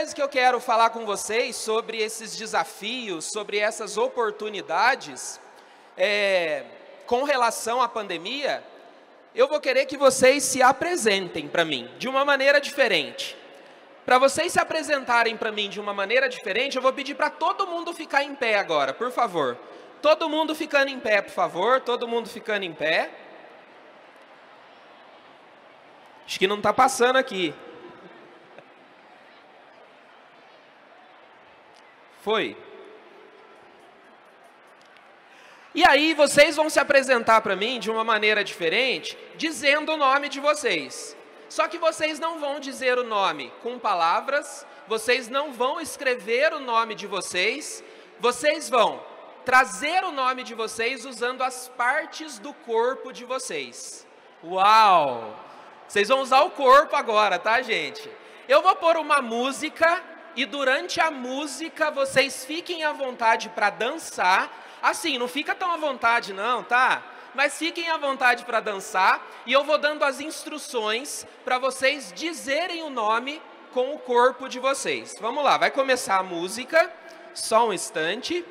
coisa que eu quero falar com vocês sobre esses desafios, sobre essas oportunidades, com relação à pandemia, eu vou querer que vocês se apresentem para mim de uma maneira diferente. Para vocês se apresentarem para mim de uma maneira diferente, eu vou pedir para todo mundo ficar em pé agora, por favor. Todo mundo ficando em pé, por favor. Todo mundo ficando em pé. Acho que não está passando aqui. Foi. E aí vocês vão se apresentar para mim de uma maneira diferente, dizendo o nome de vocês. Só que vocês não vão dizer o nome com palavras, vocês não vão escrever o nome de vocês, vocês vão trazer o nome de vocês usando as partes do corpo de vocês. Uau! Vocês vão usar o corpo agora, tá, gente? Eu vou pôr uma música e durante a música vocês fiquem à vontade para dançar. Assim, não fica tão à vontade não, tá? Mas fiquem à vontade para dançar e eu vou dando as instruções para vocês dizerem o nome com o corpo de vocês. Vamos lá, vai começar a música, só um instante.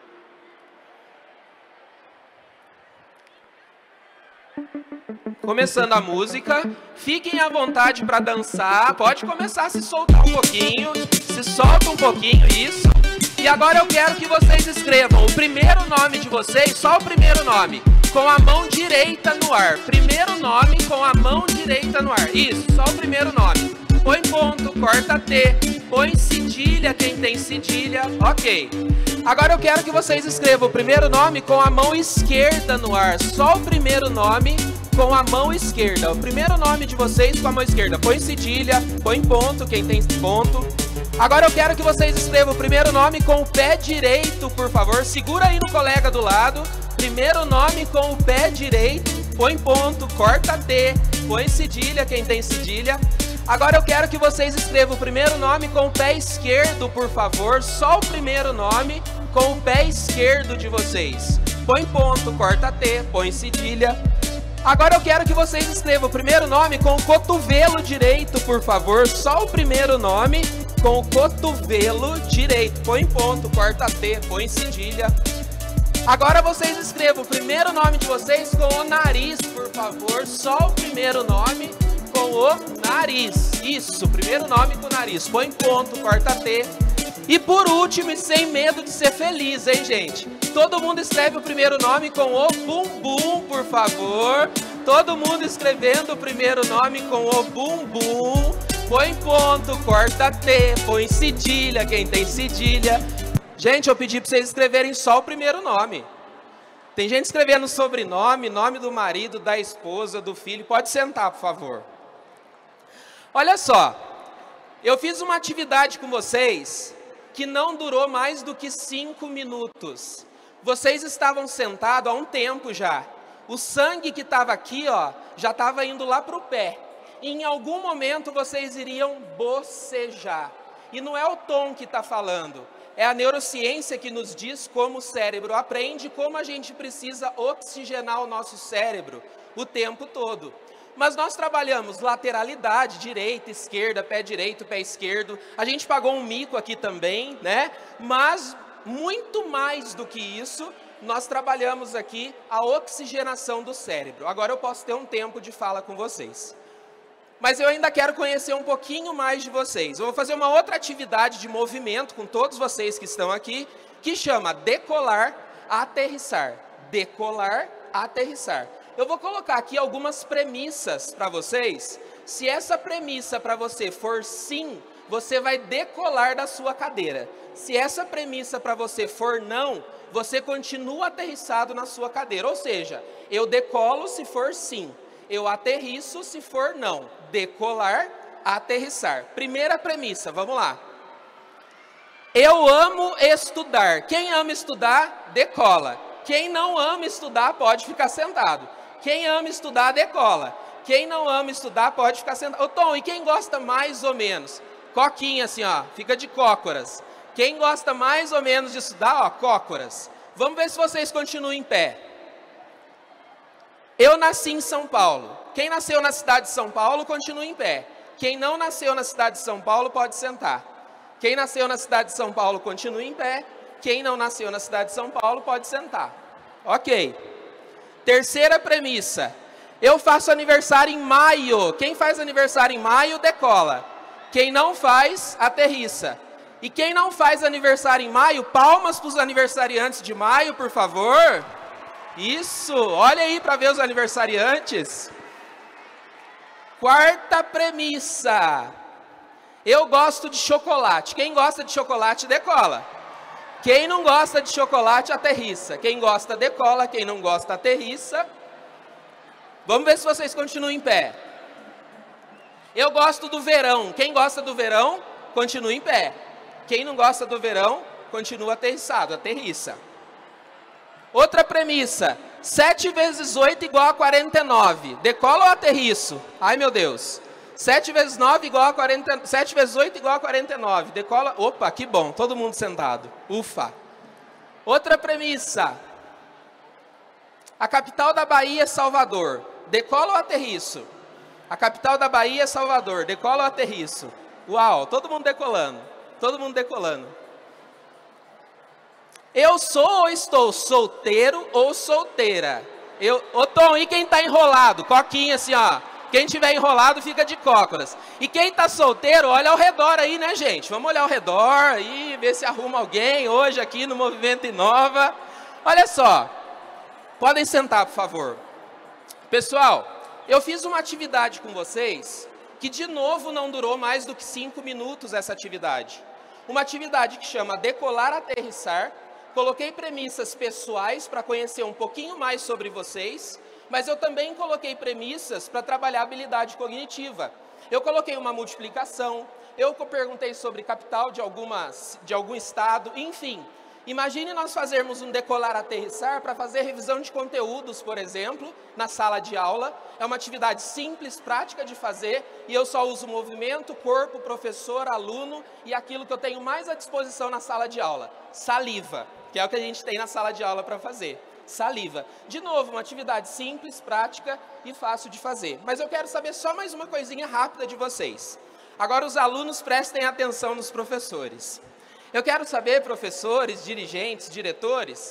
Começando a música, fiquem à vontade para dançar, pode começar a se soltar um pouquinho, se solta um pouquinho, isso. E agora eu quero que vocês escrevam o primeiro nome de vocês, só o primeiro nome, com a mão direita no ar. Primeiro nome com a mão direita no ar. Isso, só o primeiro nome. Põe ponto, corta T, põe cedilha, quem tem cedilha, ok. Agora eu quero que vocês escrevam o primeiro nome com a mão esquerda no ar. Só o primeiro nome com a mão esquerda. O primeiro nome de vocês com a mão esquerda. Põe cedilha, põe ponto, quem tem ponto. Agora eu quero que vocês escrevam o primeiro nome com o pé direito, por favor. Segura aí no colega do lado. Primeiro nome com o pé direito. Põe ponto, corta T, põe cedilha, quem tem cedilha. Agora eu quero que vocês escrevam o primeiro nome com o pé esquerdo, por favor. Só o primeiro nome com o pé esquerdo de vocês. Põe ponto, corta T, põe cedilha. Agora eu quero que vocês escrevam o primeiro nome com o cotovelo direito, por favor. Só o primeiro nome com o cotovelo direito. Põe ponto, corta T, põe cedilha. Agora vocês escrevam o primeiro nome de vocês com o nariz, por favor. Só o primeiro nome com o nariz. Isso, primeiro nome com o nariz. Põe ponto, corta T. E por último, e sem medo de ser feliz, hein, gente? Todo mundo escreve o primeiro nome com o bumbum, por favor. Todo mundo escrevendo o primeiro nome com o bumbum. Põe ponto, corta T, põe cedilha, quem tem cedilha. Gente, eu pedi para vocês escreverem só o primeiro nome. Tem gente escrevendo sobrenome, nome do marido, da esposa, do filho. Pode sentar, por favor. Olha só, eu fiz uma atividade com vocês que não durou mais do que 5 minutos. Vocês estavam sentados há um tempo já. O sangue que estava aqui, ó, já estava indo lá para o pé. E em algum momento vocês iriam bocejar. E não é o tom que está falando. É a neurociência que nos diz como o cérebro aprende, como a gente precisa oxigenar o nosso cérebro o tempo todo. Mas nós trabalhamos lateralidade, direita, esquerda, pé direito, pé esquerdo. A gente pagou um mico aqui também, né? Mas muito mais do que isso, nós trabalhamos aqui a oxigenação do cérebro. Agora eu posso ter um tempo de fala com vocês. Mas eu ainda quero conhecer um pouquinho mais de vocês. Eu vou fazer uma outra atividade de movimento com todos vocês que estão aqui, que chama decolar, aterrissar. Decolar, aterrissar. Eu vou colocar aqui algumas premissas para vocês. Se essa premissa para você for sim, você vai decolar da sua cadeira. Se essa premissa para você for não, você continua aterrissado na sua cadeira. Ou seja, eu decolo se for sim. Eu aterrisso se for não. Decolar, aterrissar. Primeira premissa, vamos lá. Eu amo estudar. Quem ama estudar, decola. Quem não ama estudar, pode ficar sentado. Quem ama estudar, decola. Quem não ama estudar, pode ficar sentado. Ô Tom, e quem gosta mais ou menos? Coquinha assim, ó, fica de cócoras. Quem gosta mais ou menos de estudar, ó, cócoras. Vamos ver se vocês continuam em pé. Eu nasci em São Paulo. Quem nasceu na cidade de São Paulo, continua em pé. Quem não nasceu na cidade de São Paulo, pode sentar. Quem nasceu na cidade de São Paulo, continue em pé. Quem não nasceu na cidade de São Paulo, pode sentar. Ok. Terceira premissa. Eu faço aniversário em maio. Quem faz aniversário em maio, decola. Quem não faz, aterrissa. E quem não faz aniversário em maio, palmas para os aniversariantes de maio, por favor. Isso, olha aí para ver os aniversariantes. Quarta premissa. Eu gosto de chocolate. Quem gosta de chocolate, decola. Quem não gosta de chocolate, aterrissa. Quem gosta, decola. Quem não gosta, aterrissa. Vamos ver se vocês continuam em pé. Eu gosto do verão. Quem gosta do verão, continua em pé. Quem não gosta do verão, continua aterrissado, aterrissa. Outra premissa. 7 vezes 8 igual a 49. Decola ou aterriço? Ai, meu Deus. 7 vezes 9 igual a 40, 7 vezes 8 igual a 49. Decola. Opa, que bom. Todo mundo sentado. Ufa. Outra premissa. A capital da Bahia é Salvador. Decola ou aterriço? A capital da Bahia é Salvador. Decola ou aterriço? Uau, todo mundo decolando. Todo mundo decolando. Eu sou ou estou solteiro ou solteira? Ô Tom, e quem está enrolado? Coquinha assim, ó. Quem tiver enrolado fica de cócoras. E quem está solteiro, olha ao redor aí, né, gente? Vamos olhar ao redor aí, ver se arruma alguém hoje aqui no Movimento Inova. Olha só. Podem sentar, por favor. Pessoal, eu fiz uma atividade com vocês que, de novo, não durou mais do que 5 minutos essa atividade. Uma atividade que chama Decolar, Aterrissar. Coloquei premissas pessoais para conhecer um pouquinho mais sobre vocês, mas eu também coloquei premissas para trabalhar a habilidade cognitiva. Eu coloquei uma multiplicação, eu perguntei sobre capital de algum estado, enfim. Imagine nós fazermos um decolar, aterrissar para fazer revisão de conteúdos, por exemplo, na sala de aula. É uma atividade simples, prática de fazer, e eu só uso movimento, corpo, professor, aluno e aquilo que eu tenho mais à disposição na sala de aula, saliva, que é o que a gente tem na sala de aula para fazer. Saliva. De novo, uma atividade simples, prática e fácil de fazer. Mas eu quero saber só mais uma coisinha rápida de vocês. Agora os alunos prestem atenção nos professores. Eu quero saber, professores, dirigentes, diretores,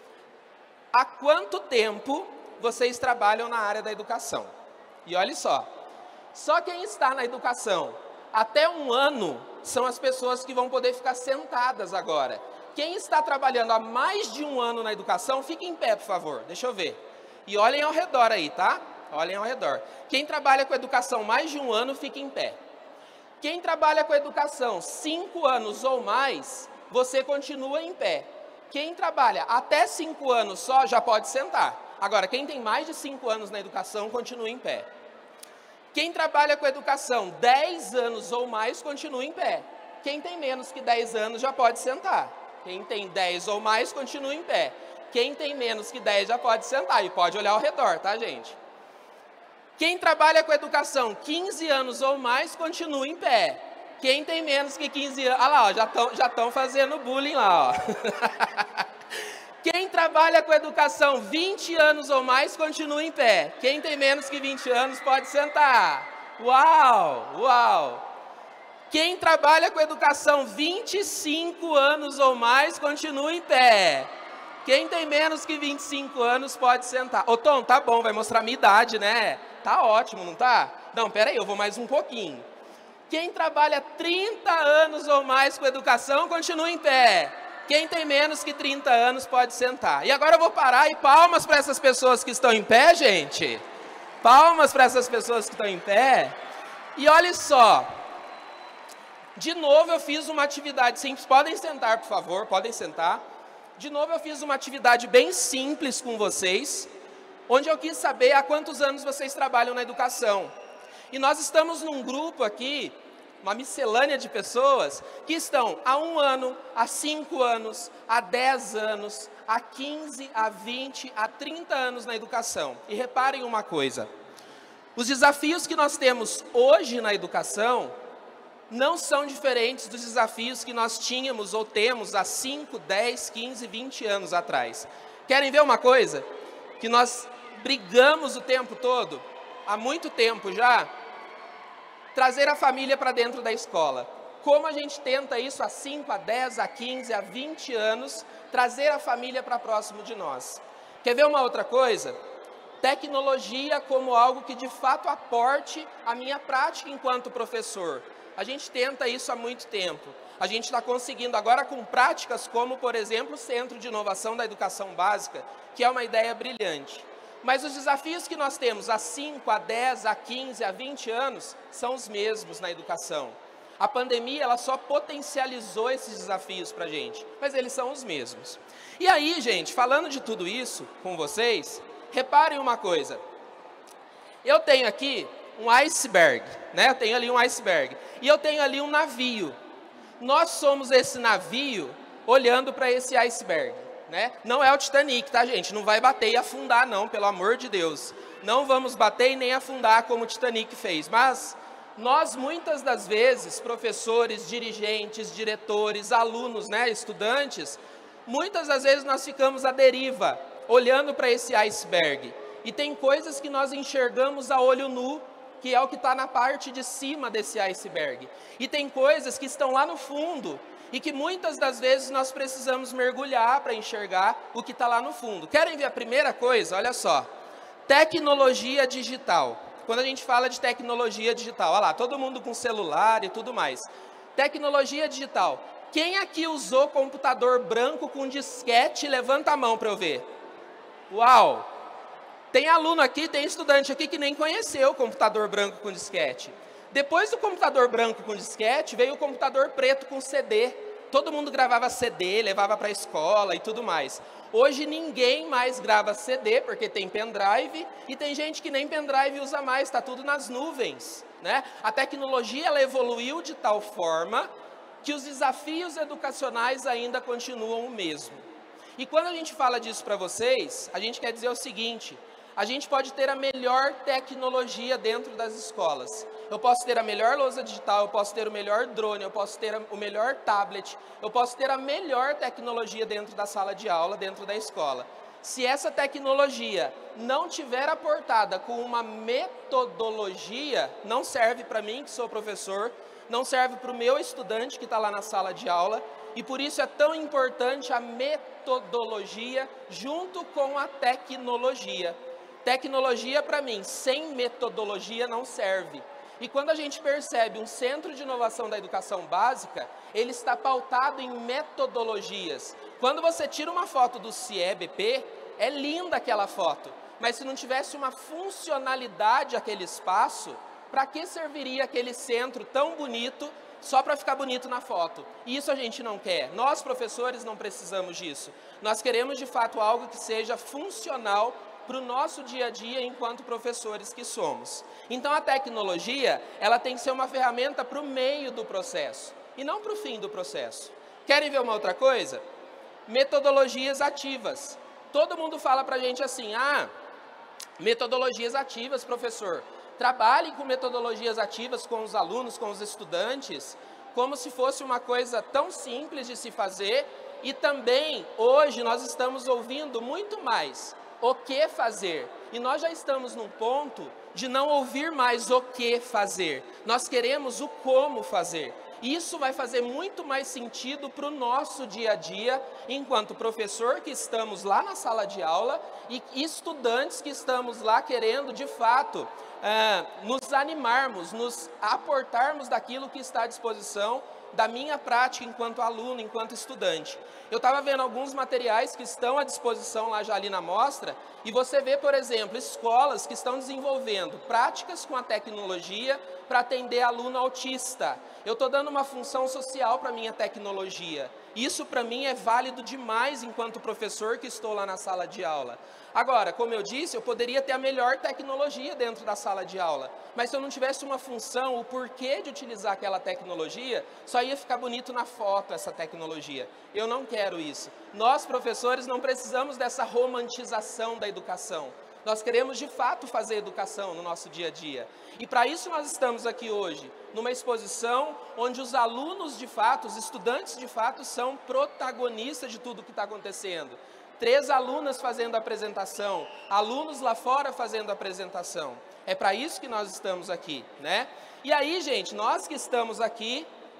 há quanto tempo vocês trabalham na área da educação? E olha só quem está na educação até 1 ano são as pessoas que vão poder ficar sentadas agora. Quem está trabalhando há mais de 1 ano na educação, fique em pé, por favor, deixa eu ver. E olhem ao redor aí, tá? Olhem ao redor. Quem trabalha com educação mais de 1 ano, fique em pé. Quem trabalha com educação 5 anos ou mais, você continua em pé. Quem trabalha até 5 anos só, já pode sentar. Agora, quem tem mais de 5 anos na educação, continua em pé. Quem trabalha com educação 10 anos ou mais, continua em pé. Quem tem menos que 10 anos, já pode sentar. Quem tem 10 ou mais, continua em pé. Quem tem menos que 10, já pode sentar. E pode olhar ao redor, tá, gente? Quem trabalha com educação 15 anos ou mais, continua em pé. Quem tem menos que 15 anos... Olha lá, ó, já estão fazendo bullying lá, ó. Quem trabalha com educação 20 anos ou mais, continua em pé. Quem tem menos que 20 anos, pode sentar. Uau, uau. Quem trabalha com educação 25 anos ou mais, continua em pé. Quem tem menos que 25 anos, pode sentar. Ô Tom, tá bom, vai mostrar a minha idade, né? Tá ótimo, não tá? Não, peraí, eu vou mais um pouquinho. Quem trabalha 30 anos ou mais com educação, continua em pé. Quem tem menos que 30 anos, pode sentar. E agora eu vou parar e palmas para essas pessoas que estão em pé, gente. Palmas para essas pessoas que estão em pé. E olha só. De novo eu fiz uma atividade simples. Podem sentar, por favor, podem sentar. De novo eu fiz uma atividade bem simples com vocês, onde eu quis saber há quantos anos vocês trabalham na educação. E nós estamos num grupo aqui, uma miscelânea de pessoas, que estão há 1 ano, há 5 anos, há 10 anos, há 15, há 20, há 30 anos na educação. E reparem uma coisa, os desafios que nós temos hoje na educação não são diferentes dos desafios que nós tínhamos ou temos há 5, 10, 15, 20 anos atrás. Querem ver uma coisa? Que nós brigamos o tempo todo, há muito tempo já, trazer a família para dentro da escola. como a gente tenta isso há 5, a 10, a 15, a 20 anos, trazer a família para próximo de nós. Quer ver uma outra coisa? Tecnologia como algo que de fato aporte a minha prática enquanto professor. A gente tenta isso há muito tempo. A gente está conseguindo agora com práticas como, por exemplo, o Centro de Inovação da Educação Básica, que é uma ideia brilhante. Mas os desafios que nós temos há 5, a 10, a 15, a 20 anos são os mesmos na educação. A pandemia ela só potencializou esses desafios para a gente, mas eles são os mesmos. E aí, gente, falando de tudo isso com vocês, reparem uma coisa. Eu tenho aqui um iceberg, né? Eu tenho ali um iceberg. E eu tenho ali um navio. Nós somos esse navio olhando para esse iceberg, né? Não é o Titanic, tá, gente? Não vai bater e afundar, não, pelo amor de Deus. Não vamos bater e nem afundar como o Titanic fez. Mas nós, muitas das vezes, professores, dirigentes, diretores, alunos, né, estudantes, muitas das vezes nós ficamos à deriva, olhando para esse iceberg. E tem coisas que nós enxergamos a olho nu, que é o que está na parte de cima desse iceberg. E tem coisas que estão lá no fundo, e que muitas das vezes nós precisamos mergulhar para enxergar o que está lá no fundo. Querem ver a primeira coisa? Olha só. Tecnologia digital. Quando a gente fala de tecnologia digital, olha lá, todo mundo com celular e tudo mais. Tecnologia digital. Quem aqui usou computador branco com disquete? Levanta a mão para eu ver. Uau! Tem aluno aqui, tem estudante aqui que nem conheceu o computador branco com disquete. Depois do computador branco com disquete, veio o computador preto com CD. Todo mundo gravava CD, levava para a escola e tudo mais. Hoje ninguém mais grava CD, porque tem pendrive, e tem gente que nem pendrive usa mais, está tudo nas nuvens, né? A tecnologia ela evoluiu de tal forma que os desafios educacionais ainda continuam o mesmo. E quando a gente fala disso para vocês, a gente quer dizer o seguinte: a gente pode ter a melhor tecnologia dentro das escolas. Eu posso ter a melhor lousa digital, eu posso ter o melhor drone, eu posso ter o melhor tablet, eu posso ter a melhor tecnologia dentro da sala de aula, dentro da escola. Se essa tecnologia não tiver aportada com uma metodologia, não serve para mim, que sou professor, não serve para o meu estudante que está lá na sala de aula, e por isso é tão importante a metodologia junto com a tecnologia. Tecnologia, para mim, sem metodologia não serve. E quando a gente percebe um centro de inovação da educação básica, ele está pautado em metodologias. Quando você tira uma foto do CIE-BP, é linda aquela foto, mas se não tivesse uma funcionalidade aquele espaço, para que serviria aquele centro tão bonito só para ficar bonito na foto? E isso a gente não quer. Nós, professores, não precisamos disso. Nós queremos, de fato, algo que seja funcional para o nosso dia a dia enquanto professores que somos. Então a tecnologia, ela tem que ser uma ferramenta para o meio do processo e não para o fim do processo. Querem ver uma outra coisa? Metodologias ativas. Todo mundo fala para a gente assim, metodologias ativas, professor. Trabalhem com metodologias ativas com os alunos, com os estudantes, como se fosse uma coisa tão simples de se fazer. E também, hoje, nós estamos ouvindo muito mais o que fazer. E nós já estamos num ponto de não ouvir mais o que fazer. Nós queremos o como fazer. Isso vai fazer muito mais sentido para o nosso dia a dia, enquanto professor que estamos lá na sala de aula e estudantes que estamos lá querendo, de fato, nos animarmos, nos aportarmos daquilo que está à disposição da minha prática enquanto aluno, enquanto estudante. Eu estava vendo alguns materiais que estão à disposição lá já ali na mostra, e você vê, por exemplo, escolas que estão desenvolvendo práticas com a tecnologia para atender aluno autista. Eu estou dando uma função social para a minha tecnologia. Isso para mim é válido demais enquanto professor que estou lá na sala de aula. Agora, como eu disse, eu poderia ter a melhor tecnologia dentro da sala de aula, mas se eu não tivesse uma função, o porquê de utilizar aquela tecnologia, só ia ficar bonito na foto essa tecnologia. Eu não quero isso. Nós, professores, não precisamos dessa romantização da educação. Nós queremos, de fato, fazer educação no nosso dia a dia. E para isso nós estamos aqui hoje, numa exposição onde os alunos, de fato, os estudantes, de fato, são protagonistas de tudo o que está acontecendo. 3 alunas fazendo a apresentação, alunos lá fora fazendo a apresentação. É para isso que nós estamos aqui, né? E aí, gente, nós que estamos aqui,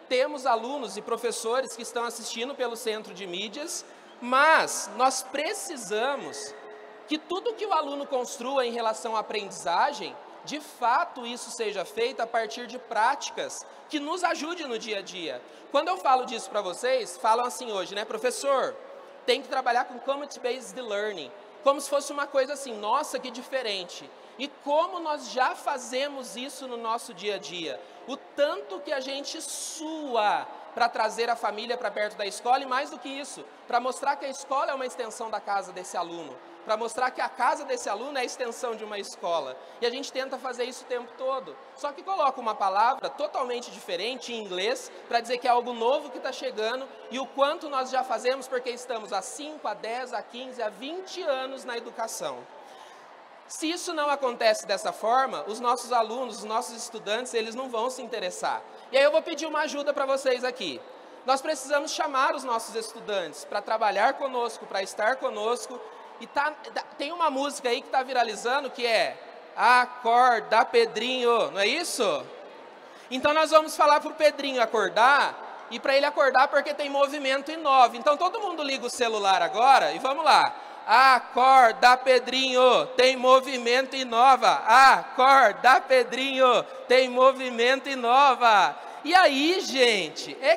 temos alunos e professores que estão assistindo pelo Centro de Mídias, mas nós precisamos que tudo que o aluno construa em relação à aprendizagem, de fato isso seja feito a partir de práticas que nos ajudem no dia a dia. Quando eu falo disso para vocês, falam assim hoje, né, professor, tem que trabalhar com Community-Based Learning, como se fosse uma coisa assim, nossa, que diferente. E como nós já fazemos isso no nosso dia a dia, o tanto que a gente sua para trazer a família para perto da escola e mais do que isso, para mostrar que a escola é uma extensão da casa desse aluno, para mostrar que a casa desse aluno é a extensão de uma escola. E a gente tenta fazer isso o tempo todo. Só que coloca uma palavra totalmente diferente em inglês para dizer que é algo novo que está chegando e o quanto nós já fazemos porque estamos há 5, a 10, a 15, a 20 anos na educação. Se isso não acontece dessa forma, os nossos alunos, os nossos estudantes, eles não vão se interessar. E aí eu vou pedir uma ajuda para vocês aqui. Nós precisamos chamar os nossos estudantes para trabalhar conosco, para estar conosco. E tem uma música aí que está viralizando que é Acorda, Pedrinho, não é isso? Então nós vamos falar para o Pedrinho acordar, e para ele acordar porque tem movimento e nove. Então todo mundo liga o celular agora e vamos lá. Acorda, Pedrinho, tem movimento e nova. Acorda, Pedrinho, tem movimento e nova. E aí, gente, é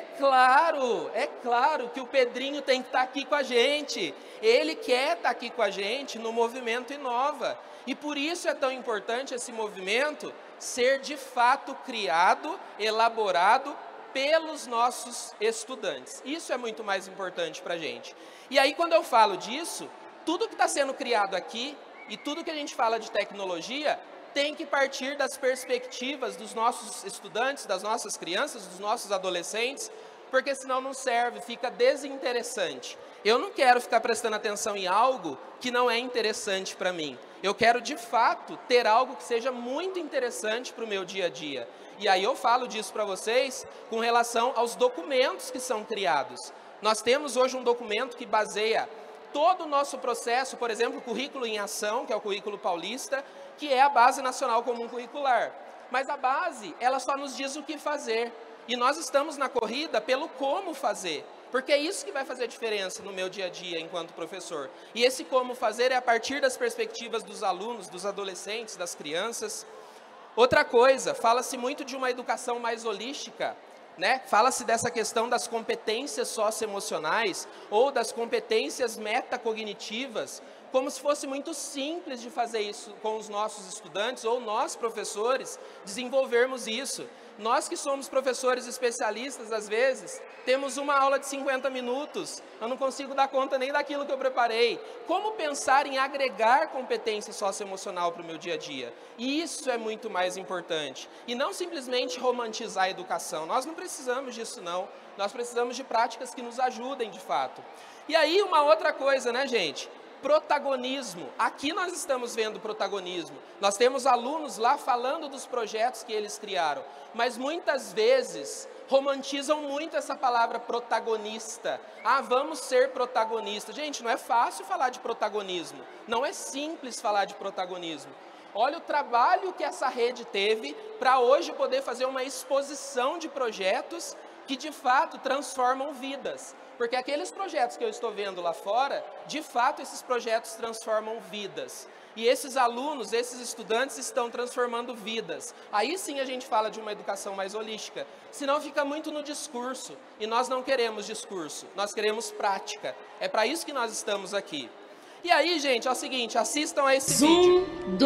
claro que o Pedrinho tem que estar aqui com a gente. Ele quer estar aqui com a gente no movimento Inova. E por isso é tão importante esse movimento ser de fato criado, elaborado pelos nossos estudantes. Isso é muito mais importante para a gente. E aí, quando eu falo disso, tudo que está sendo criado aqui e tudo que a gente fala de tecnologia tem que partir das perspectivas dos nossos estudantes, das nossas crianças, dos nossos adolescentes, porque senão não serve, fica desinteressante. Eu não quero ficar prestando atenção em algo que não é interessante para mim. Eu quero, de fato, ter algo que seja muito interessante para o meu dia a dia. E aí eu falo disso para vocês com relação aos documentos que são criados. Nós temos hoje um documento que baseia todo o nosso processo, por exemplo, o Currículo em Ação, que é o Currículo Paulista, que é a Base Nacional Comum Curricular. Mas a base, ela só nos diz o que fazer. E nós estamos na corrida pelo como fazer. Porque é isso que vai fazer diferença no meu dia a dia enquanto professor. E esse como fazer é a partir das perspectivas dos alunos, dos adolescentes, das crianças. Outra coisa, fala-se muito de uma educação mais holística, né? Fala-se dessa questão das competências socioemocionais ou das competências metacognitivas, como se fosse muito simples de fazer isso com os nossos estudantes ou nós, professores, desenvolvermos isso. Nós que somos professores especialistas, às vezes, temos uma aula de 50 minutos, eu não consigo dar conta nem daquilo que eu preparei. Como pensar em agregar competência socioemocional para o meu dia a dia? E isso é muito mais importante. E não simplesmente romantizar a educação, nós não precisamos disso não, nós precisamos de práticas que nos ajudem de fato. E aí uma outra coisa, né, gente? Protagonismo. Aqui nós estamos vendo protagonismo. Nós temos alunos lá falando dos projetos que eles criaram, mas muitas vezes romantizam muito essa palavra protagonista. Ah, vamos ser protagonistas. Gente, não é fácil falar de protagonismo. Não é simples falar de protagonismo. Olha o trabalho que essa rede teve para hoje poder fazer uma exposição de projetos que de fato transformam vidas. Porque aqueles projetos que eu estou vendo lá fora, de fato esses projetos transformam vidas. E esses alunos, esses estudantes estão transformando vidas. Aí sim a gente fala de uma educação mais holística. Senão fica muito no discurso. E nós não queremos discurso, nós queremos prática. É para isso que nós estamos aqui. E aí, gente, é o seguinte, assistam a esse vídeo.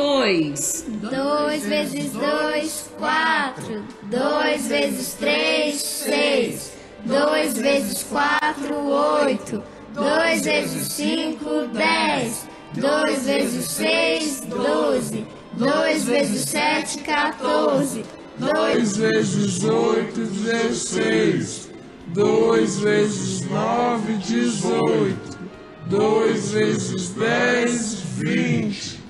2. 2 vezes 2, 4. 2 vezes 3, 6. 2 vezes 4, 8. 2 vezes 5, 10. 2 vezes 6, 12. 2 vezes 7, 14. 2 vezes 8, 16. 2 vezes 9, 18. 2 vezes 10, 20.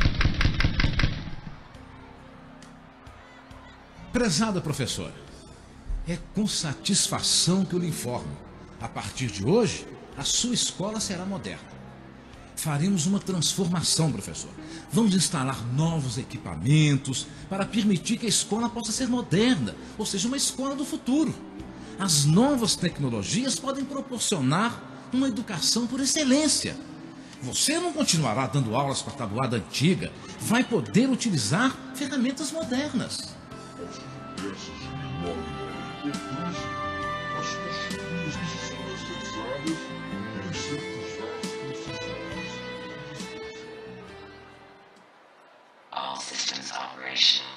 Prezada professora, é com satisfação que eu lhe informo. A partir de hoje, a sua escola será moderna. Faremos uma transformação, professor. Vamos instalar novos equipamentos para permitir que a escola possa ser moderna, ou seja, uma escola do futuro. As novas tecnologias podem proporcionar uma educação por excelência. Você não continuará dando aulas com a tabuada antiga, vai poder utilizar ferramentas modernas. Peças de menor importância, as construções que são necessárias em certos atos. All systems operational.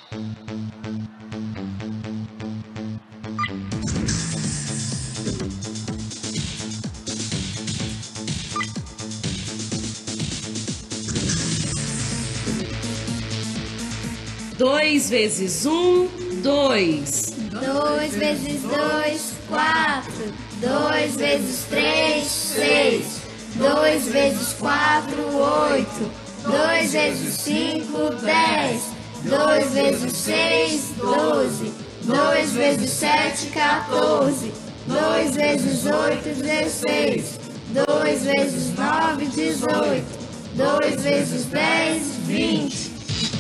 2 vezes 1, 2. 2 vezes 2, 4. 2 vezes 3, 6. 2 vezes 4, 8. 2 vezes 5, 10. 2 vezes 6, 12. 2 vezes 7, 14. 2 vezes 8, 16. 2 vezes 9, 18. 2 vezes 10, 20.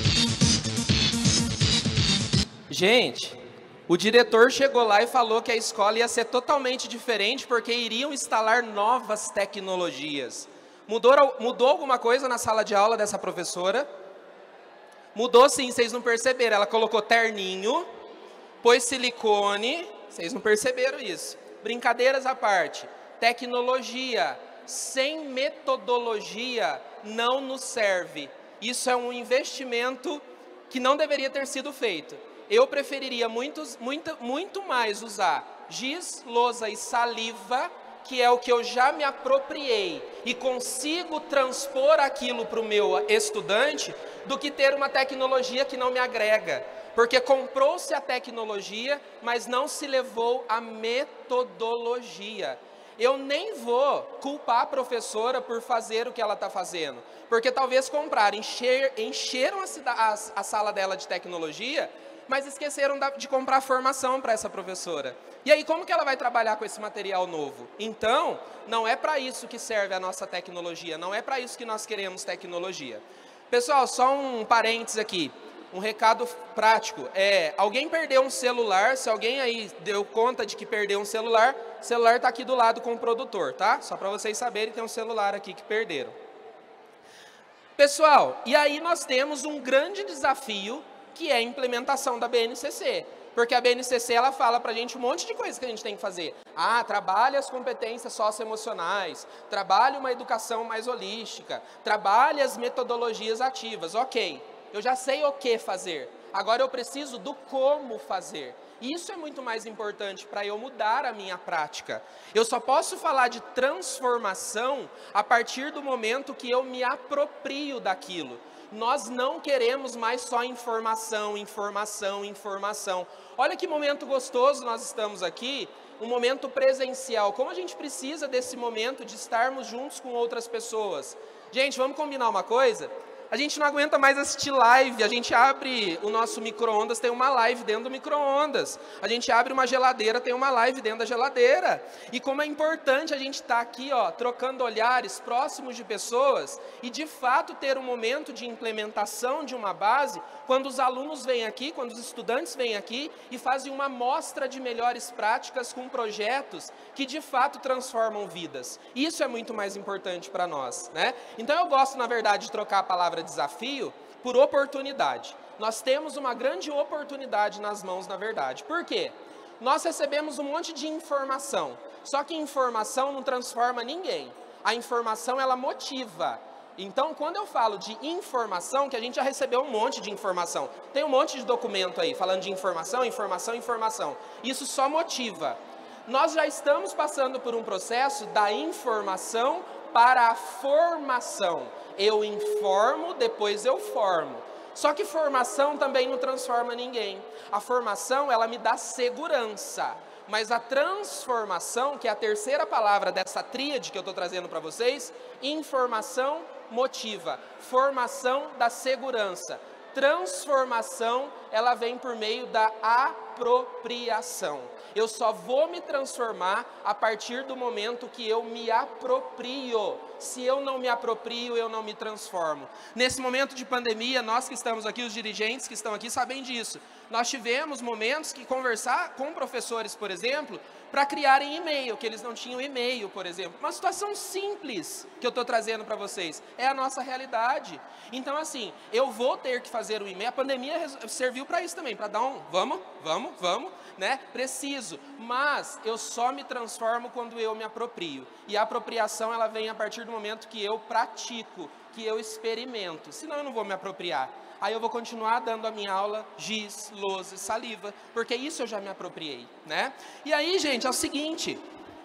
Gente, o diretor chegou lá e falou que a escola ia ser totalmente diferente porque iriam instalar novas tecnologias. Mudou alguma coisa na sala de aula dessa professora? Mudou sim, vocês não perceberam. Ela colocou terninho, pôs silicone, vocês não perceberam isso. Brincadeiras à parte, tecnologia sem metodologia não nos serve. Isso é um investimento que não deveria ter sido feito. Eu preferiria muito mais usar giz, lousa e saliva, que é o que eu já me apropriei e consigo transpor aquilo para o meu estudante, do que ter uma tecnologia que não me agrega. Porque comprou-se a tecnologia, mas não se levou a metodologia. Eu nem vou culpar a professora por fazer o que ela está fazendo, porque talvez compraram, encheram a sala dela de tecnologia, mas esqueceram de comprar formação para essa professora. E aí, como que ela vai trabalhar com esse material novo? Então, não é para isso que serve a nossa tecnologia, não é para isso que nós queremos tecnologia. Pessoal, só um parênteses aqui, um recado prático. Alguém perdeu um celular, se alguém aí deu conta de que perdeu um celular, o celular está aqui do lado com o produtor, tá? Só para vocês saberem, tem um celular aqui que perderam. Pessoal, e aí nós temos um grande desafio, que é a implementação da BNCC. Porque a BNCC, ela fala pra gente um monte de coisa que a gente tem que fazer. Trabalhe as competências socioemocionais, trabalhe uma educação mais holística, trabalhe as metodologias ativas. Ok, eu já sei o que fazer. Agora eu preciso do como fazer. E isso é muito mais importante para eu mudar a minha prática. Eu só posso falar de transformação a partir do momento que eu me aproprio daquilo. Nós não queremos mais só informação, informação, informação. Olha que momento gostoso nós estamos aqui, um momento presencial. Como a gente precisa desse momento de estarmos juntos com outras pessoas. Gente, vamos combinar uma coisa? A gente não aguenta mais assistir live, a gente abre o nosso micro-ondas, tem uma live dentro do micro-ondas. A gente abre uma geladeira, tem uma live dentro da geladeira. E como é importante a gente estar aqui, trocando olhares próximos de pessoas e de fato ter um momento de implementação de uma base, quando os alunos vêm aqui, quando os estudantes vêm aqui e fazem uma amostra de melhores práticas com projetos que de fato transformam vidas. Isso é muito mais importante para nós, né? Então eu gosto, na verdade, de trocar a palavra desafio por oportunidade. Nós temos uma grande oportunidade nas mãos, na verdade. Por quê? Nós recebemos um monte de informação, só que informação não transforma ninguém. A informação, ela motiva. Então, quando eu falo de informação, que a gente já recebeu um monte de informação, tem um monte de documento aí falando de informação, informação, informação. Isso só motiva. Nós já estamos passando por um processo da informação para a formação. Eu informo, depois eu formo. Só que formação também não transforma ninguém. A formação, ela me dá segurança. Mas a transformação, que é a terceira palavra dessa tríade que eu estou trazendo para vocês, informação motiva, formação dá segurança. Transformação, ela vem por meio da apropriação. Eu só vou me transformar a partir do momento que eu me aproprio. se eu não me aproprio, eu não me transformo. Nesse momento de pandemia, nós que estamos aqui, os dirigentes que estão aqui, sabem disso. Nós tivemos momentos que conversar com professores, por exemplo, para criarem e-mail, que eles não tinham e-mail, por exemplo. Uma situação simples que eu estou trazendo para vocês. É a nossa realidade. Então, assim, eu vou ter que fazer o e-mail. A pandemia serviu para isso também, para dar um vamos, né? Preciso. Mas eu só me transformo quando eu me aproprio. E a apropriação, ela vem a partir do momento que eu pratico, que eu experimento. Senão eu não vou me apropriar. Aí eu vou continuar dando a minha aula giz, lousa, saliva, porque isso eu já me apropriei, né? E aí, gente, é o seguinte,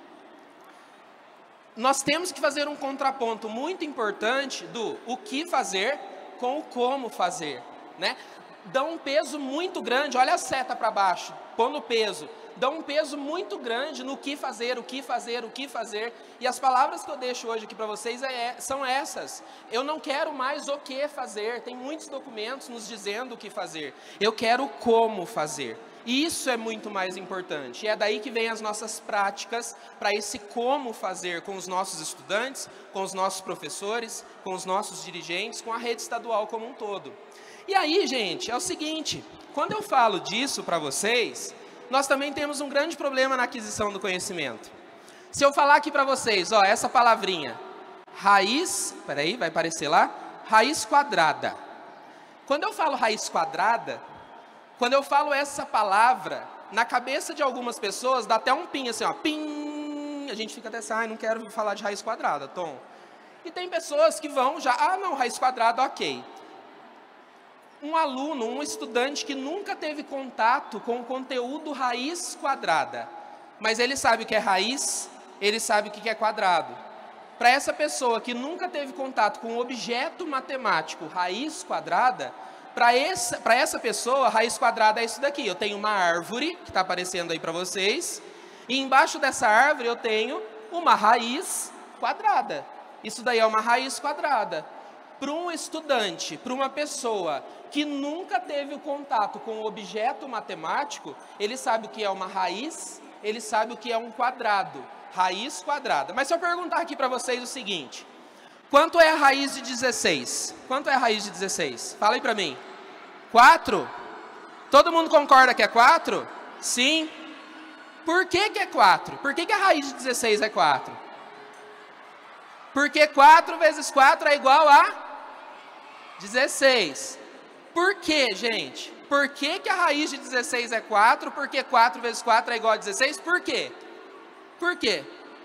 nós temos que fazer um contraponto muito importante do o que fazer com o como fazer, né? Dá um peso muito grande, olha a seta para baixo, pondo peso, dá um peso muito grande no que fazer, o que fazer, o que fazer. E as palavras que eu deixo hoje aqui para vocês são essas. Eu não quero mais o que fazer, tem muitos documentos nos dizendo o que fazer. Eu quero como fazer. E isso é muito mais importante. E é daí que vem as nossas práticas para esse como fazer com os nossos estudantes, com os nossos professores, com os nossos dirigentes, com a rede estadual como um todo. E aí, gente, é o seguinte, quando eu falo disso para vocês, nós também temos um grande problema na aquisição do conhecimento. Se eu falar aqui para vocês, ó, essa palavrinha, raiz, peraí, vai aparecer lá, raiz quadrada. Quando eu falo raiz quadrada, quando eu falo essa palavra, na cabeça de algumas pessoas, dá até um pin assim, ó, pim, a gente fica até assim, ai, não quero falar de raiz quadrada, Tom. E tem pessoas que vão já, ah, não, raiz quadrada, ok. Um aluno, um estudante que nunca teve contato com o conteúdo raiz quadrada, mas ele sabe o que é raiz, ele sabe o que é quadrado. Para essa pessoa que nunca teve contato com o objeto matemático raiz quadrada, para essa pessoa, raiz quadrada é isso daqui. Eu tenho uma árvore, que está aparecendo aí para vocês, e embaixo dessa árvore eu tenho uma raiz quadrada. Isso daí é uma raiz quadrada. Para um estudante, para uma pessoa que nunca teve o contato com o objeto matemático, ele sabe o que é uma raiz, ele sabe o que é um quadrado, raiz quadrada. Mas se eu perguntar aqui para vocês o seguinte, quanto é a raiz de 16? Quanto é a raiz de 16? Fala aí para mim. 4? Todo mundo concorda que é 4? Sim. Por que que é 4? Por que que a raiz de 16 é 4? Porque 4 vezes 4 é igual a 16. Por que, gente? Por que que a raiz de 16 é 4? Porque 4 vezes 4 é igual a 16? Por quê? Por quê?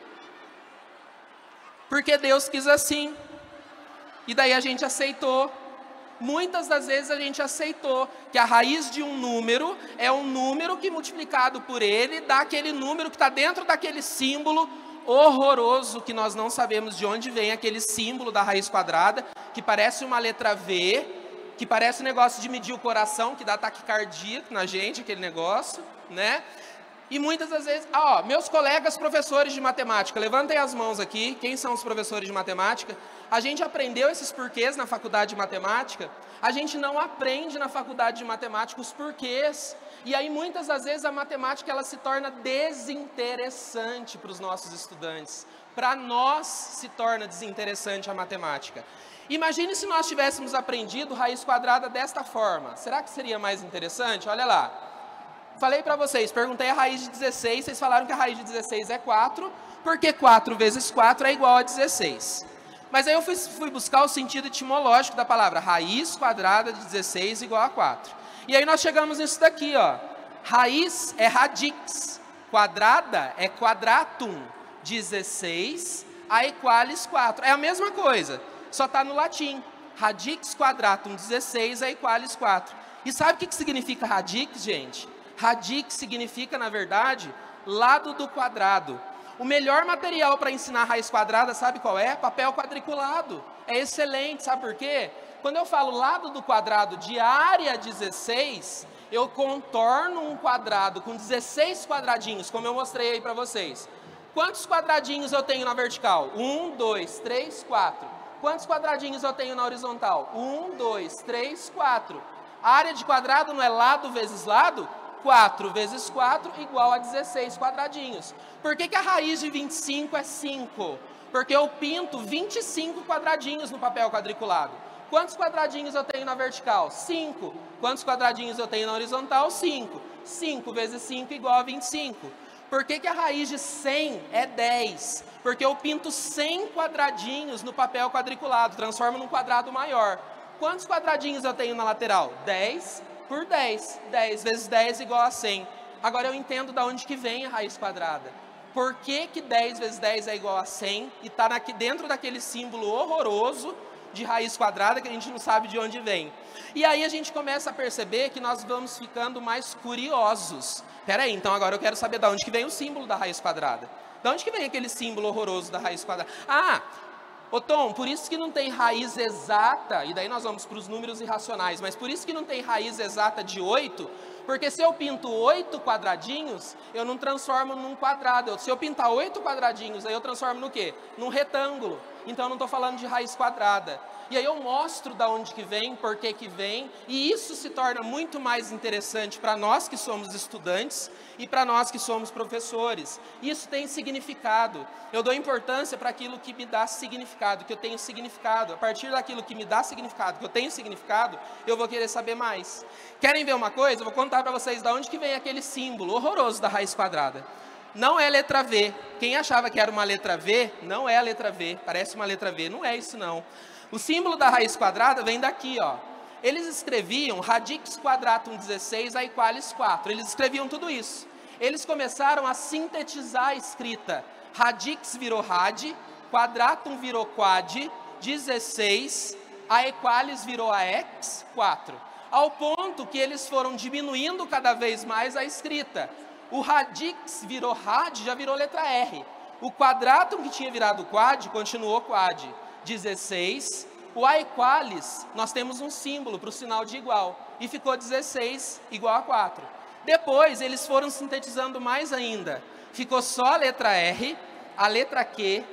Porque Deus quis assim. E daí a gente aceitou. Muitas das vezes a gente aceitou que a raiz de um número é um número que multiplicado por ele dá aquele número que está dentro daquele símbolo horroroso que nós não sabemos de onde vem aquele símbolo da raiz quadrada, que parece uma letra V, que parece um negócio de medir o coração, que dá taquicardia na gente, aquele negócio, né? E muitas das vezes, ó, meus colegas professores de matemática, levantem as mãos aqui, quem são os professores de matemática? A gente aprendeu esses porquês na faculdade de matemática, a gente não aprende na faculdade de matemática os porquês, e aí muitas das vezes a matemática ela se torna desinteressante para os nossos estudantes, para nós se torna desinteressante a matemática. Imagine se nós tivéssemos aprendido raiz quadrada desta forma, será que seria mais interessante? Olha lá. Falei para vocês, perguntei a raiz de 16, vocês falaram que a raiz de 16 é 4, porque 4 vezes 4 é igual a 16. Mas aí eu fui buscar o sentido etimológico da palavra, raiz quadrada de 16 igual a 4. E aí nós chegamos nisso daqui, ó. Raiz é radix, quadrada é quadratum, 16 a equalis 4. É a mesma coisa, só está no latim. Radix quadratum, 16 a equalis 4. E sabe o que significa radix, gente? Radix significa, na verdade, lado do quadrado. O melhor material para ensinar raiz quadrada, sabe qual é? Papel quadriculado. É excelente, sabe por quê? Quando eu falo lado do quadrado de área 16, eu contorno um quadrado com 16 quadradinhos, como eu mostrei aí para vocês. Quantos quadradinhos eu tenho na vertical? 1, 2, 3, 4. Quantos quadradinhos eu tenho na horizontal? 1, 2, 3, 4. A área de quadrado não é lado vezes lado? 4 vezes 4 igual a 16 quadradinhos. Por que que a raiz de 25 é 5? Porque eu pinto 25 quadradinhos no papel quadriculado. Quantos quadradinhos eu tenho na vertical? 5. Quantos quadradinhos eu tenho na horizontal? 5. 5 vezes 5 igual a 25. Por que a raiz de 100 é 10? Porque eu pinto 100 quadradinhos no papel quadriculado, transformo num quadrado maior. Quantos quadradinhos eu tenho na lateral? 10 por 10. 10 vezes 10 igual a 100. Agora eu entendo de onde que vem a raiz quadrada. Por que 10 vezes 10 é igual a 100 e está dentro daquele símbolo horroroso de raiz quadrada que a gente não sabe de onde vem? E aí a gente começa a perceber que nós vamos ficando mais curiosos. Peraí, então agora eu quero saber de onde que vem o símbolo da raiz quadrada. De onde que vem aquele símbolo horroroso da raiz quadrada? Ah, ô Tom, por isso que não tem raiz exata, e daí nós vamos para os números irracionais, mas por isso que não tem raiz exata de 8, porque se eu pinto 8 quadradinhos, eu não transformo num quadrado. Se eu pintar 8 quadradinhos, aí eu transformo no quê? Num retângulo. Então eu não estou falando de raiz quadrada. E aí eu mostro de onde que vem, por que que vem, e isso se torna muito mais interessante para nós que somos estudantes e para nós que somos professores. Isso tem significado. Eu dou importância para aquilo que me dá significado, que eu tenho significado. A partir daquilo que me dá significado, que eu tenho significado, eu vou querer saber mais. Querem ver uma coisa? Eu vou contar para vocês de onde que vem aquele símbolo horroroso da raiz quadrada. Não é letra V. Quem achava que era uma letra V, não é a letra V. Parece uma letra V. Não é isso, não. O símbolo da raiz quadrada vem daqui, ó. Eles escreviam radix quadratum 16 a equalis 4. Eles escreviam tudo isso. Eles começaram a sintetizar a escrita. Radix virou rad, quadratum virou quad, 16, a equalis virou a x, 4. Ao ponto que eles foram diminuindo cada vez mais a escrita. O radix virou rad, já virou letra R. O quadratum que tinha virado quad, continuou quad. 16, o a equalis, nós temos um símbolo para o sinal de igual, e ficou 16 igual a 4. Depois, eles foram sintetizando mais ainda, ficou só a letra R, a letra Q,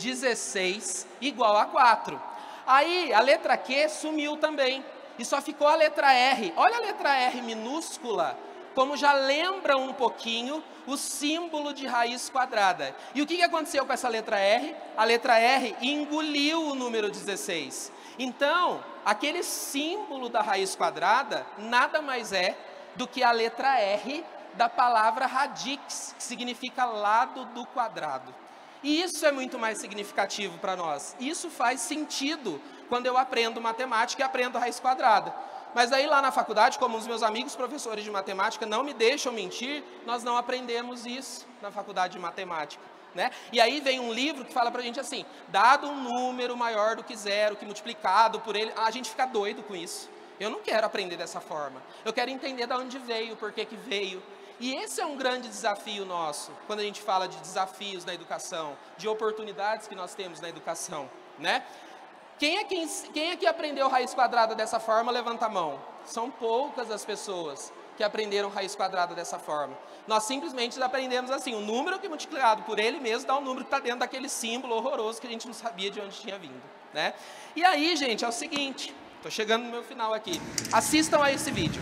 16 igual a 4. Aí, a letra Q sumiu também, e só ficou a letra R. Olha a letra R minúscula, como já lembra um pouquinho o símbolo de raiz quadrada. E o que aconteceu com essa letra R? A letra R engoliu o número 16. Então, aquele símbolo da raiz quadrada nada mais é do que a letra R da palavra radix, que significa lado do quadrado. E isso é muito mais significativo para nós. Isso faz sentido quando eu aprendo matemática e aprendo a raiz quadrada. Mas aí lá na faculdade, como os meus amigos professores de matemática não me deixam mentir, nós não aprendemos isso na faculdade de matemática, né? E aí vem um livro que fala pra gente assim, dado um número maior do que zero, que multiplicado por ele, a gente fica doido com isso. Eu não quero aprender dessa forma, eu quero entender de onde veio, por que que veio. E esse é um grande desafio nosso, quando a gente fala de desafios na educação, de oportunidades que nós temos na educação, né? Quem é que aprendeu raiz quadrada dessa forma? Levanta a mão. São poucas as pessoas que aprenderam raiz quadrada dessa forma. Nós simplesmente aprendemos assim, o número que multiplicado por ele mesmo dá um número que está dentro daquele símbolo horroroso que a gente não sabia de onde tinha vindo, né? E aí, gente, é o seguinte, estou chegando no meu final aqui. Assistam a esse vídeo.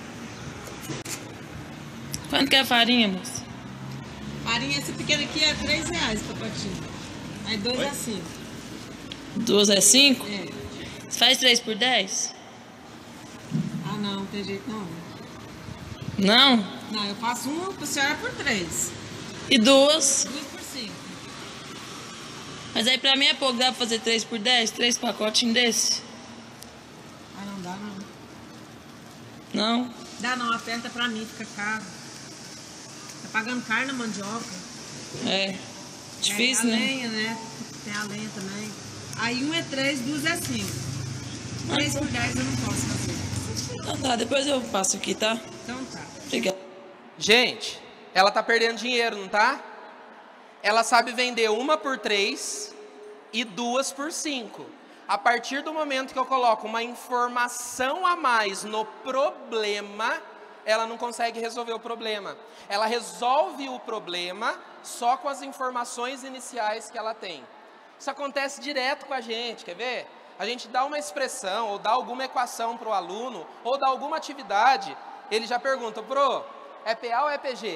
Quanto que é a farinha, moça? Farinha, essa pequena aqui é R$3 o pacotinho. Aí 2 é 5. 2 é 5? É. Você faz 3 por 10? Ah, não tem jeito não. Não? Não, eu faço uma pra senhora por 3. E 2? 2 por 5. Mas aí pra mim é pouco, dá pra fazer 3 por 10? 3 pacotinhos desse? Ah, não dá não. Não? Dá não, aperta pra mim, fica caro. Tá pagando caro na mandioca. É. Difícil, a né? lenha, né? Tem a lenha também. Aí 1 é 3, 2 é 5. 3 por 10 eu não posso fazer. Então tá, depois eu passo aqui, tá? Então tá. Obrigado. Gente, ela tá perdendo dinheiro, não tá? Ela sabe vender 1 por 3 e 2 por 5. A partir do momento que eu coloco uma informação a mais no problema, ela não consegue resolver o problema. Ela resolve o problema só com as informações iniciais que ela tem. Isso acontece direto com a gente, quer ver? A gente dá uma expressão, ou dá alguma equação para o aluno, ou dá alguma atividade, ele já pergunta, pro, é PA ou é PG?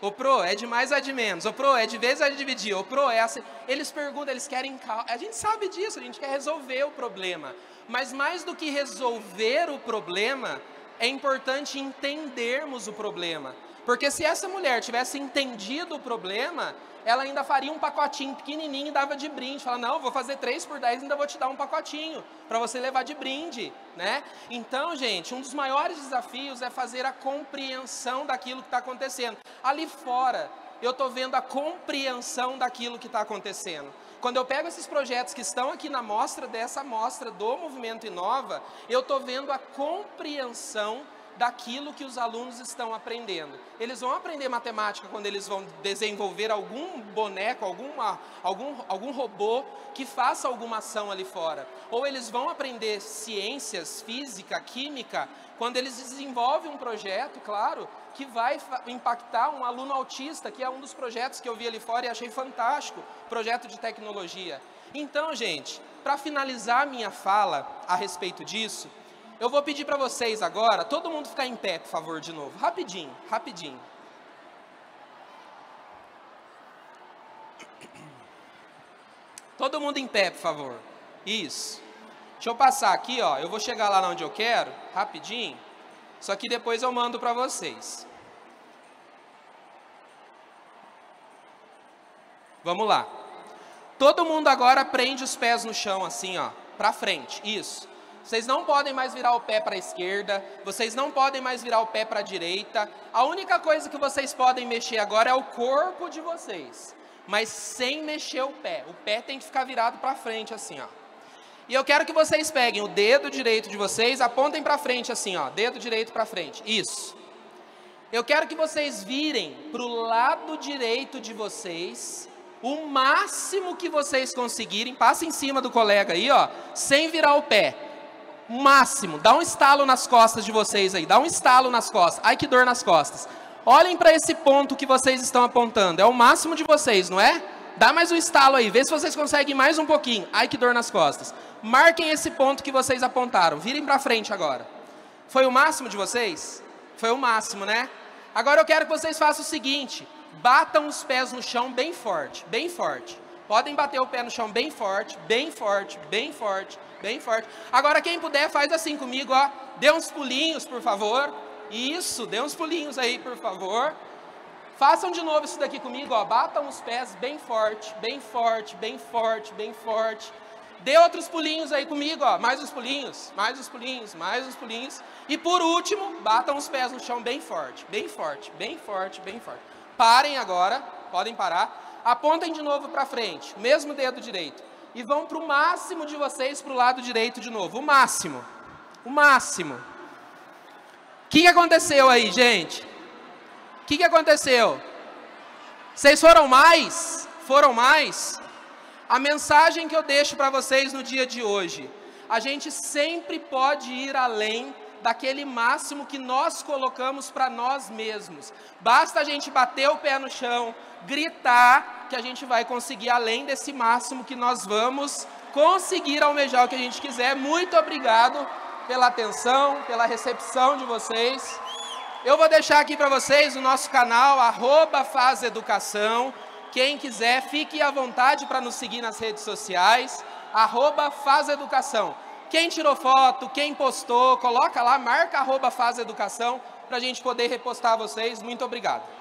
Ô, Pro, é de mais a de menos. Ô, Pro, é de vezes a de dividir. Ô, Pro, é assim. Eles perguntam, eles querem... A gente sabe disso, a gente quer resolver o problema. Mas mais do que resolver o problema, é importante entendermos o problema. Porque se essa mulher tivesse entendido o problema, ela ainda faria um pacotinho pequenininho e dava de brinde. Fala, não, vou fazer 3 por 10 e ainda vou te dar um pacotinho para você levar de brinde, né? Então, gente, um dos maiores desafios é fazer a compreensão daquilo que está acontecendo. Ali fora, eu estou vendo a compreensão daquilo que está acontecendo. Quando eu pego esses projetos que estão aqui na mostra, dessa mostra do Movimento Inova, eu estou vendo a compreensão daquilo que os alunos estão aprendendo. Eles vão aprender matemática quando eles vão desenvolver algum boneco, algum robô que faça alguma ação ali fora. Ou eles vão aprender ciências, física, química, quando eles desenvolvem um projeto, claro, que vai impactar um aluno autista, que é um dos projetos que eu vi ali fora e achei fantástico, projeto de tecnologia. Então, gente, para finalizar a minha fala a respeito disso, eu vou pedir para vocês agora, todo mundo ficar em pé, por favor, de novo. Rapidinho, rapidinho. Todo mundo em pé, por favor. Isso. Deixa eu passar aqui, ó. Eu vou chegar lá onde eu quero, rapidinho. Só que depois eu mando para vocês. Vamos lá. Todo mundo agora prende os pés no chão, assim, ó. Para frente. Isso. Vocês não podem mais virar o pé para a esquerda, vocês não podem mais virar o pé para a direita. A única coisa que vocês podem mexer agora é o corpo de vocês, mas sem mexer o pé. O pé tem que ficar virado para frente assim, ó. E eu quero que vocês peguem o dedo direito de vocês, apontem para frente assim, ó, dedo direito para frente. Isso. Eu quero que vocês virem para o lado direito de vocês, o máximo que vocês conseguirem. Passa em cima do colega aí, ó, sem virar o pé. Máximo, dá um estalo nas costas de vocês aí, dá um estalo nas costas, ai que dor nas costas. Olhem para esse ponto que vocês estão apontando, é o máximo de vocês, não é? Dá mais um estalo aí, vê se vocês conseguem mais um pouquinho, ai que dor nas costas. Marquem esse ponto que vocês apontaram, virem para frente agora. Foi o máximo de vocês? Foi o máximo, né? Agora eu quero que vocês façam o seguinte, batam os pés no chão bem forte, bem forte. Podem bater o pé no chão bem forte, bem forte, bem forte. Bem forte. Agora quem puder faz assim comigo, ó. Dê uns pulinhos, por favor. Isso, dê uns pulinhos aí, por favor. Façam de novo isso daqui comigo, ó. Batam os pés bem forte, bem forte, bem forte, bem forte. Dê outros pulinhos aí comigo, ó. Mais uns pulinhos, mais uns pulinhos, mais uns pulinhos. E por último, batam os pés no chão bem forte, bem forte, bem forte, bem forte. Parem agora, podem parar. Apontem de novo para frente, mesmo dedo direito. E vão para o máximo de vocês, para o lado direito de novo. O máximo. O máximo. O que aconteceu aí, gente? O que aconteceu? Vocês foram mais? Foram mais? A mensagem que eu deixo para vocês no dia de hoje. A gente sempre pode ir além daquele máximo que nós colocamos para nós mesmos. Basta a gente bater o pé no chão, gritar, que a gente vai conseguir além desse máximo que nós vamos conseguir almejar o que a gente quiser. Muito obrigado pela atenção, pela recepção de vocês. Eu vou deixar aqui para vocês o nosso canal, @FazEducação. Quem quiser, fique à vontade para nos seguir nas redes sociais, @FazEducação. Quem tirou foto, quem postou, coloca lá, marca @FazEducação para a gente poder repostar vocês. Muito obrigado.